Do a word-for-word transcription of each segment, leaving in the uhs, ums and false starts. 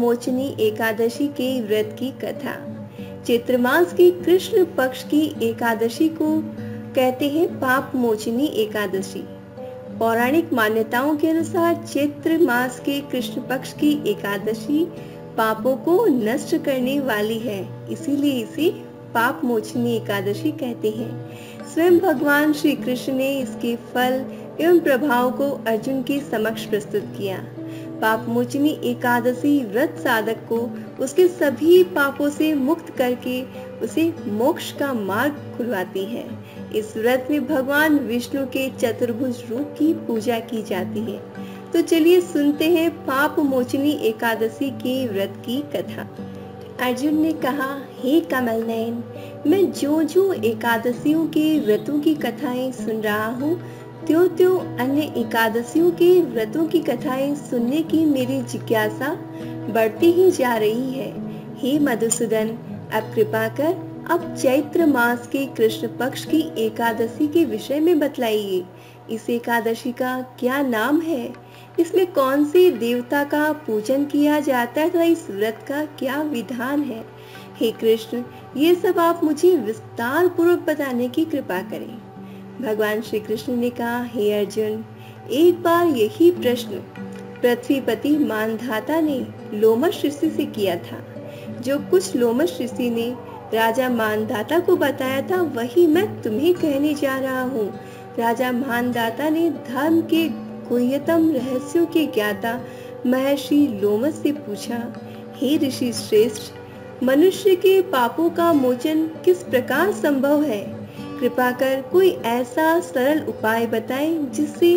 मोचनी एकादशी के व्रत की कथा। चैत्र मास की कृष्ण पक्ष की एकादशी को कहते हैं पाप मोचनी एकादशी। पौराणिक मान्यताओं के अनुसार चैत्र मास के कृष्ण पक्ष की एकादशी पापों को नष्ट करने वाली है, इसीलिए इसे पाप मोचनी एकादशी कहते हैं। स्वयं भगवान श्री कृष्ण ने इसके फल एवं प्रभाव को अर्जुन के समक्ष प्रस्तुत किया। पाप मोचनी एकादशी व्रत साधक को उसके सभी पापों से मुक्त करके उसे मोक्ष का मार्ग खुलवाती है। इस व्रत में भगवान विष्णु के चतुर्भुज रूप की पूजा की जाती है। तो चलिए सुनते हैं पाप मोचनी एकादशी के व्रत की कथा। अर्जुन ने कहा, हे कमल नयन, मैं जो जो एकादशियों के व्रतों की कथाएं सुन रहा हूँ, त्यों त्यों अन्य एकादशियों के व्रतों की कथाएं सुनने की मेरी जिज्ञासा बढ़ती ही जा रही है। हे मधुसूदन, अब कृपा कर अब चैत्र मास के कृष्ण पक्ष की एकादशी के विषय में बतलाइए। इस एकादशी का क्या नाम है? इसमें कौन से देवता का पूजन किया जाता है तथा इस व्रत का क्या विधान है? हे कृष्ण, ये सब आप मुझे विस्तार पूर्वक बताने की कृपा करें। भगवान श्री कृष्ण ने कहा, हे अर्जुन, एक बार यही प्रश्न पृथ्वीपति मानधाता ने लोमश ऋषि से किया था। जो कुछ लोमश ऋषि ने राजा मानधाता को बताया था वही मैं तुम्हें कहने जा रहा हूँ। राजा मानधाता ने धर्म के गुह्यतम रहस्यों के ज्ञाता महर्षि लोमश से पूछा, हे ऋषि श्रेष्ठ, मनुष्य के पापों का मोचन किस प्रकार संभव है? कृपा कर कोई ऐसा सरल उपाय बताएं जिससे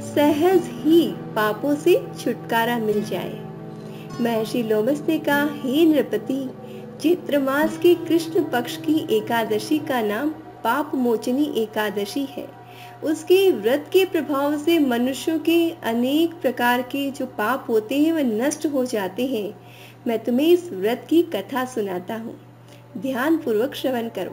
सहज ही पापों से छुटकारा मिल जाए। महर्षि लोमश ने कहा, हे नृपति, चैत्र मास के कृष्ण पक्ष की एकादशी का नाम पाप मोचनी एकादशी है। उसके व्रत के प्रभाव से मनुष्यों के अनेक प्रकार के जो पाप होते हैं वह नष्ट हो जाते हैं। मैं तुम्हें इस व्रत की कथा सुनाता हूँ, ध्यान पूर्वक श्रवण करो।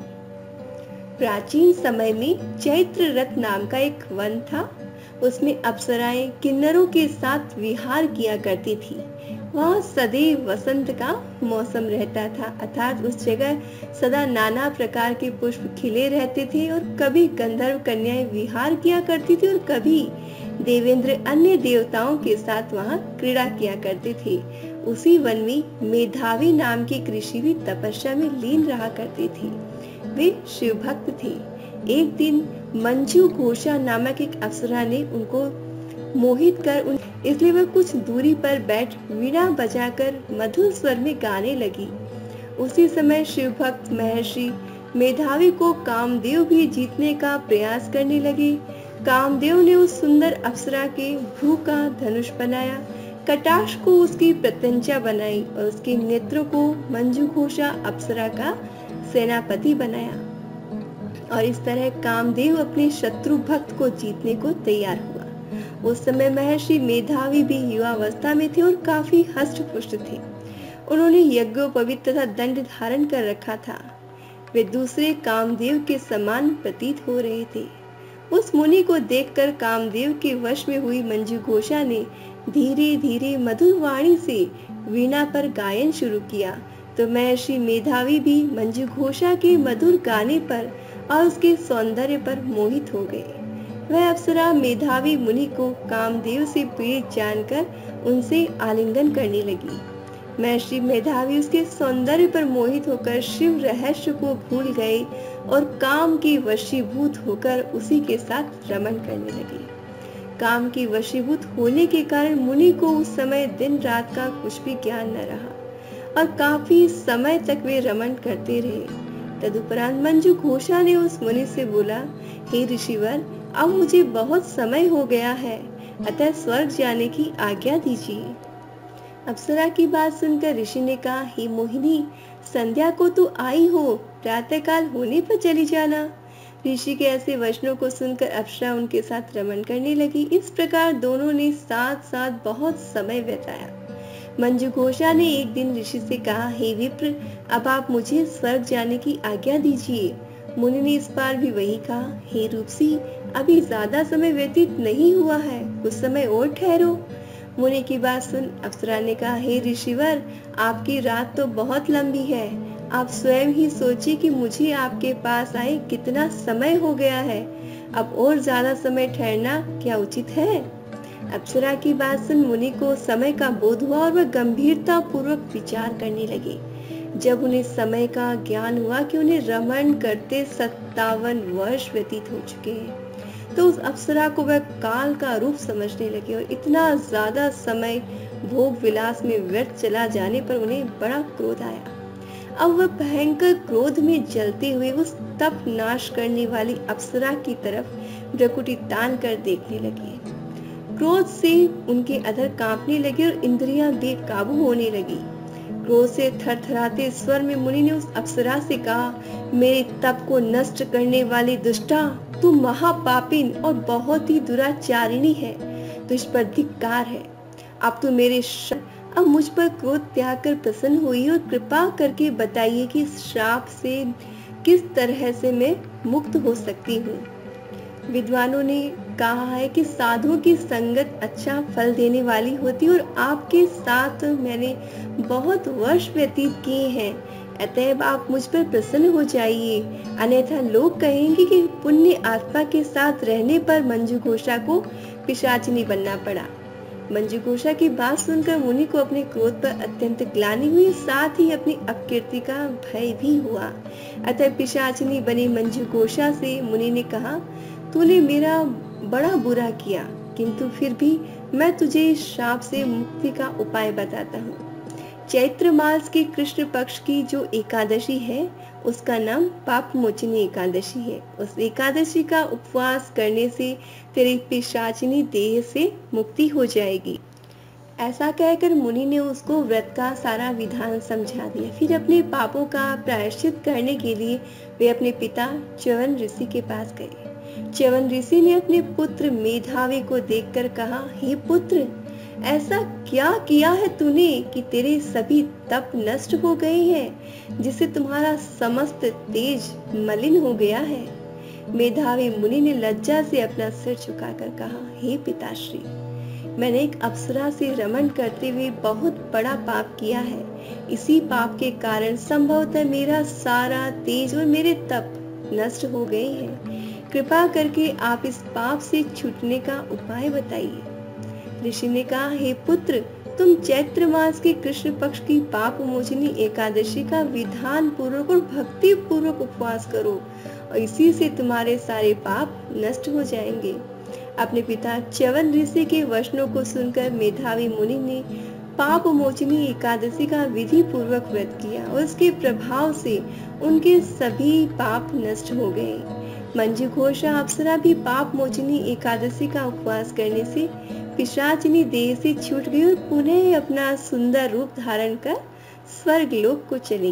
प्राचीन समय में चैत्र रथ नाम का एक वन था। उसमें अप्सराएं किन्नरों के साथ विहार किया करती थी। वहाँ सदैव वसंत का मौसम रहता था, अर्थात उस जगह सदा नाना प्रकार के पुष्प खिले रहते थे और कभी गंधर्व कन्याएं विहार किया करती थी और कभी देवेंद्र अन्य देवताओं के साथ वहाँ क्रीड़ा किया करते थे। उसी वन में मेधावी नाम के ऋषि भी तपस्या में लीन रहा करते थे। वे शिव भक्त थे। एक दिन मंजू घोषा नामक एक अप्सरा ने उनको मोहित कर उन इसलिए वह कुछ दूरी पर बैठ वीणा बजाकर मधुर स्वर में गाने लगी। उसी समय शिव भक्त महर्षि मेधावी को कामदेव भी जीतने का प्रयास करने लगे। कामदेव ने उस सुंदर अप्सरा के भ्रू का धनुष बनाया, कटाक्ष को उसकी प्रत्यंचा बनाई और उसके नेत्रों को मंजू घोषा अप्सरा का सेनापति बनाया। और इस तरह कामदेव अपने शत्रु भक्त को जीतने को तैयार हुआ। उस समय महर्षि मेधावी भी युवावस्था में थे और काफी हष्ट पुष्ट थे। उन्होंने यज्ञोपवीत तथा दंड धारण कर रखा था। वे दूसरे कामदेव के समान प्रतीत हो रहे थे। उस मुनि को देखकर कामदेव के वश में हुई मंजू घोषा ने धीरे धीरे मधुर वाणी से वीणा पर गायन शुरू किया। तो महर्षि मेधावी भी मंजू घोषा के मधुर गाने पर और उसके सौंदर्य पर मोहित हो गए। वह अप्सरा मेधावी मुनि को कामदेव से पीड़ित जानकर उनसे आलिंगन करने लगी। महर्षि मेधावी उसके सौंदर्य पर मोहित होकर शिव रहस्य को भूल गए और काम की वशीभूत होकर उसी के साथ रमन करने लगे। काम की वशीभूत होने के कारण मुनि को उस समय दिन रात का कुछ भी ज्ञान न रहा और काफी समय तक वे रमन करते रहे। तदुपरांत मंजू घोषा ने उस मुनि से बोला, हे ऋषिवर, अब मुझे बहुत समय हो गया है, अतः स्वर्ग जाने की आज्ञा दीजिए। अप्सरा की बात सुनकर ऋषि ने कहा, हे मोहिनी, संध्या को तो आई हो, प्रातःकाल होने पर चली जाना। ऋषि के ऐसे वचनों को सुनकर अप्सरा उनके साथ रमन करने लगी। इस प्रकार दोनों ने साथ साथ बहुत समय बिताया। मंजू घोषा ने एक दिन ऋषि से कहा, हे विप्र, अब आप मुझे स्वर्ग जाने की आज्ञा दीजिए। मुनि ने इस बार भी वही कहा, हे रूपसी, अभी ज्यादा समय व्यतीत नहीं हुआ है, कुछ समय और ठहरो। मुनि की बात सुन अप्सरा ने कहा, हे ऋषिवर, आपकी रात तो बहुत लंबी है। आप स्वयं ही सोचिए कि मुझे आपके पास आए कितना समय हो गया है। अब और ज्यादा समय ठहरना क्या उचित है? अप्सरा की बात सुन मुनि को समय का बोध हुआ और वह गंभीरता पूर्वक विचार करने लगे। जब उन्हें समय का ज्ञान हुआ कि उन्हें रमण करते सत्तावन वर्ष व्यतीत हो चुके हैं, तो उस अप्सरा को वह काल का रूप समझने लगे और इतना ज्यादा समय भोग विलास में व्यर्थ चला जाने पर उन्हें बड़ा क्रोध आया। अब वह भयंकर क्रोध में जलते हुए उस तप नाश करने वाली अप्सरा की तरफ भ्रुकुटी तान कर देखने लगे। क्रोध से उनके अधर कांपने लगे और इंद्रियां बेकाबू होने लगी। क्रोध से थरथराते स्वर में मुनि ने उस अप्सरा से कहा, मेरे तप को नष्ट करने वाली दुष्टा, तू महापापिन और बहुत ही दुराचारिणी है। तुझ पर धिक्कार है। अब तू मेरे अब मुझ पर क्रोध त्याग कर प्रसन्न हुई और कृपा करके बताइए कि इस श्राप से किस तरह से मैं मुक्त हो सकती हूँ। विद्वानों ने कहा है कि साधुओं की संगत अच्छा फल देने वाली होती और आपके साथ मैंने बहुत वर्ष व्यतीत किए हैं, अतएव आप मुझ पर प्रसन्न हो जाइए, अन्यथा लोग कहेंगे कि पुण्य आत्मा के साथ रहने पर मंजू घोषा को पिशाचिनी बनना पड़ा। मंजू घोषा की बात सुनकर मुनि को अपने क्रोध पर अत्यंत ग्लानि हुई, साथ ही अपनी अपकीर्ति का भय भी हुआ। अतः पिशाचिनी बनी मंजू घोषा से मुनि ने कहा, तूने मेरा बड़ा बुरा किया, किंतु फिर भी मैं तुझे इस श्राप से मुक्ति का उपाय बताता हूँ। चैत्र मास के कृष्ण पक्ष की जो एकादशी है उसका नाम पाप मोचनी एकादशी है। उस एकादशी का उपवास करने से तेरी पिशाचिनी देह से मुक्ति हो जाएगी। ऐसा कहकर मुनि ने उसको व्रत का सारा विधान समझा दिया। फिर अपने पापों का प्रायश्चित करने के लिए वे अपने पिता च्यवन ऋषि के पास गए। च्यवन ऋषि ने अपने पुत्र मेधावी को देखकर कहा, हे पुत्र, ऐसा क्या किया है तूने कि तेरे सभी तप नष्ट हो गए हैं, जिससे तुम्हारा समस्त तेज मलिन हो गया है। मेधावी मुनि ने लज्जा से अपना सिर झुकाकर कहा, हे पिताश्री, मैंने एक अप्सरा से रमण करते हुए बहुत बड़ा पाप किया है। इसी पाप के कारण संभवतः मेरा सारा तेज और मेरे तप नष्ट हो गए हैं। कृपा करके आप इस पाप से छूटने का उपाय बताइए। ऋषि ने कहा, हे पुत्र, तुम चैत्र मास के कृष्ण पक्ष की पाप मोचनी एकादशी का विधान पूर्वक और भक्ति पूर्वक उपवास करो और इसी से तुम्हारे सारे पाप नष्ट हो जाएंगे। अपने पिता च्यवन ऋषि के वचनों को सुनकर मेधावी मुनि ने पाप मोचनी एकादशी का विधि पूर्वक व्रत किया और उसके प्रभाव से उनके सभी पाप नष्ट हो गए। मंजू घोषा अप्सरा भी पाप मोचनी एकादशी का उपवास करने से पिशाचिनी देह से छूट गई और पुनः अपना सुंदर रूप धारण कर स्वर्ग लोक को चली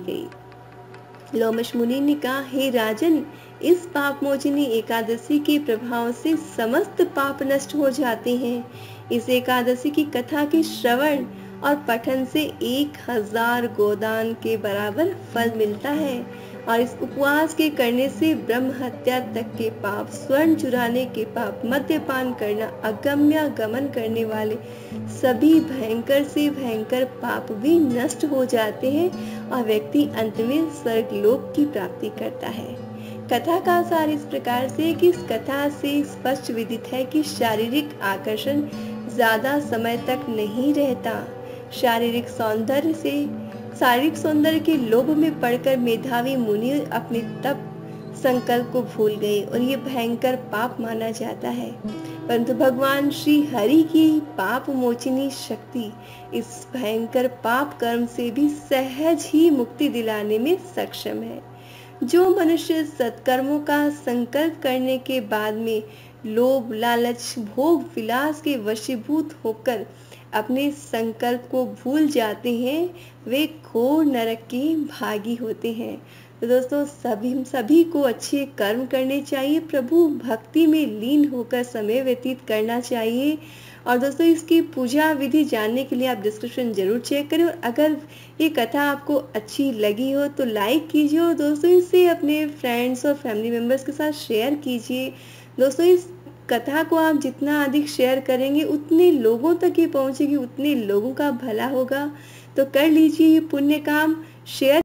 गई। लोमश मुनि ने कहा, हे राजन, इस पाप मोचनी एकादशी के प्रभाव से समस्त पाप नष्ट हो जाते हैं। इस एकादशी की कथा के श्रवण और पठन से एक हजार गोदान के बराबर फल मिलता है और इस उपवास के करने से ब्रह्म हत्या तक के पाप, स्वर्ण चुराने के पाप, मद्यपान करना, अगम्य गमन करने वाले सभी भयंकर से भयंकर पाप भी नष्ट हो जाते हैं और व्यक्ति अंत में स्वर्ग लोक की प्राप्ति करता है। कथा का सार इस प्रकार से कि इस कथा से स्पष्ट विदित है कि शारीरिक आकर्षण ज्यादा समय तक नहीं रहता। शारीरिक सौंदर्य से शारीरिक सौंदर्य के लोभ में पड़कर मेधावी मुनि अपने तप संकल्प को भूल गए और ये भयंकर पाप माना जाता है। परंतु भगवान श्री हरि की पाप मोचनी शक्ति इस भयंकर पाप कर्म से भी सहज ही मुक्ति दिलाने में सक्षम है। जो मनुष्य सत्कर्मों का संकल्प करने के बाद में लोभ, लालच, भोग विलास के वशीभूत होकर अपने संकल्प को भूल जाते हैं, वे घोर नरक के भागी होते हैं। तो दोस्तों, सभी सभी को अच्छे कर्म करने चाहिए, प्रभु भक्ति में लीन होकर समय व्यतीत करना चाहिए। और दोस्तों, इसकी पूजा विधि जानने के लिए आप डिस्क्रिप्शन जरूर चेक करें और अगर ये कथा आपको अच्छी लगी हो तो लाइक कीजिए और दोस्तों इसे अपने फ्रेंड्स और फैमिली मेम्बर्स के साथ शेयर कीजिए। दोस्तों, इस कथा को आप जितना अधिक शेयर करेंगे उतने लोगों तक ये पहुंचेगी, उतने लोगों का भला होगा। तो कर लीजिए ये पुण्य काम, शेयर